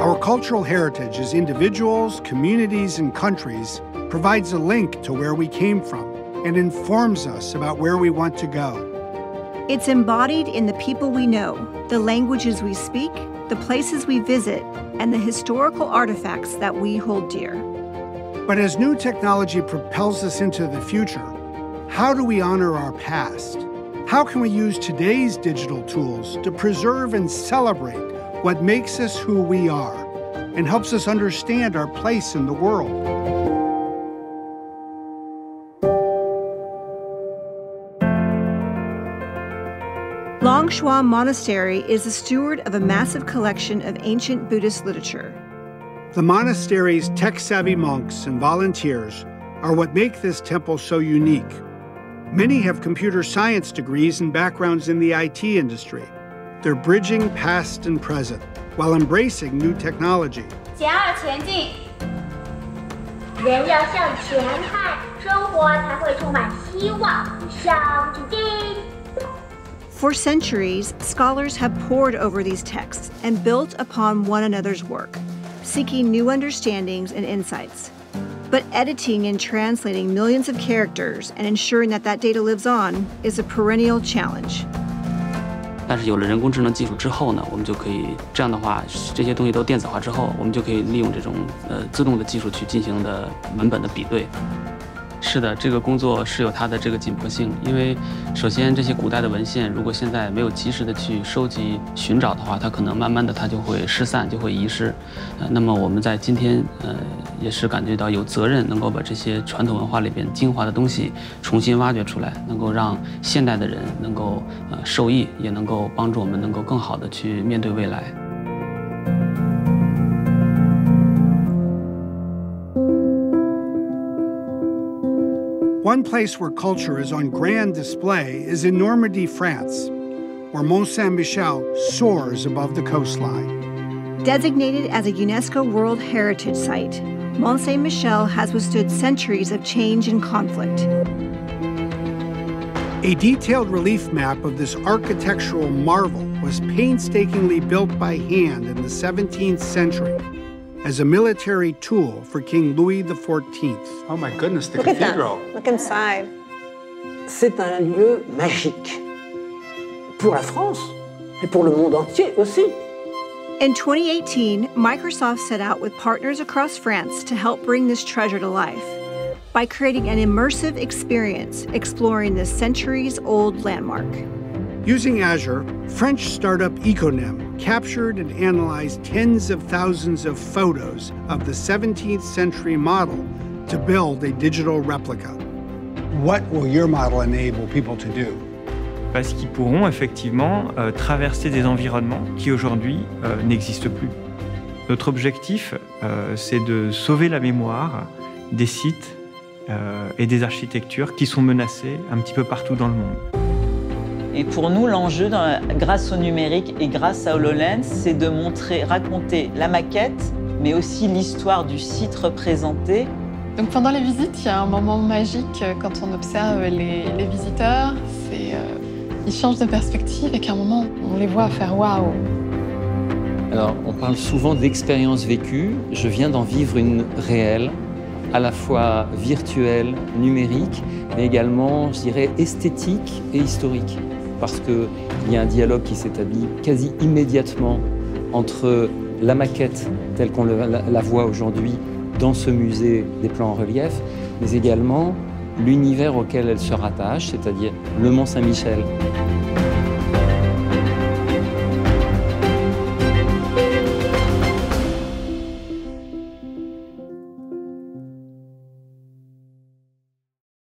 Our cultural heritage as individuals, communities, and countries provides a link to where we came from and informs us about where we want to go. It's embodied in the people we know, the languages we speak, the places we visit, and the historical artifacts that we hold dear. But as new technology propels us into the future, how do we honor our past? How can we use today's digital tools to preserve and celebrate what makes us who we are and helps us understand our place in the world? Longshuan Monastery is the steward of a massive collection of ancient Buddhist literature. The monastery's tech-savvy monks and volunteers are what make this temple so unique. Many have computer science degrees and backgrounds in the IT industry. They're bridging past and present while embracing new technology. 减2前进，人要向前看，生活才会充满希望。向前进。 For centuries, scholars have pored over these texts and built upon one another's work, seeking new understandings and insights. But editing and translating millions of characters and ensuring that that data lives on is a perennial challenge. 但是有了人工智能技术之后呢，我们就可以这样的话，这些东西都电子化之后，我们就可以利用这种自动的技术去进行的文本的比对。是的，这个工作是有它的这个紧迫性，因为首先这些古代的文献，如果现在没有及时的去收集寻找的话，它可能慢慢的它就会失散，就会遗失。那么我们在今天也是感觉到有责任，能够把这些传统文化里边精华的东西重新挖掘出来，能够让现代的人能够受益，也能够帮助我们能够更好的去面对未来。 One place where culture is on grand display is in Normandy, France, where Mont Saint-Michel soars above the coastline. Designated as a UNESCO World Heritage Site, Mont Saint-Michel has withstood centuries of change and conflict. A detailed relief map of this architectural marvel was painstakingly built by hand in the 17th century as a military tool for King Louis XIV. Oh my goodness, the cathedral. Look inside. C'est un lieu magique pour la France et pour le monde entier aussi. In 2018, Microsoft set out with partners across France to help bring this treasure to life by creating an immersive experience exploring this centuries-old landmark. Using Azure, French startup Econem captured and analyzed tens of thousands of photos of the 17th century model to build a digital replica. What will your model enable people to do? Parce qu'ils pourront effectivement traverser des environnements qui aujourd'hui n'existent plus. Notre objectif, c'est de sauver la mémoire des sites et des architectures qui sont menacées un petit peu partout dans le monde. Et pour nous, l'enjeu, grâce au numérique et grâce à HoloLens, c'est de raconter la maquette, mais aussi l'histoire du site représenté. Donc pendant les visites, il y a un moment magique quand on observe les visiteurs. Ils changent de perspective et qu'à un moment, on les voit faire waouh. Alors, on parle souvent d'expérience vécue. Je viens d'en vivre une réelle, à la fois virtuelle, numérique, mais également, je dirais, esthétique et historique. Parce qu'il y a un dialogue qui s'établit quasi immédiatement entre la maquette telle qu'on la voit aujourd'hui dans ce musée des plans en relief, mais également l'univers auquel elle se rattache, c'est-à-dire le Mont Saint-Michel.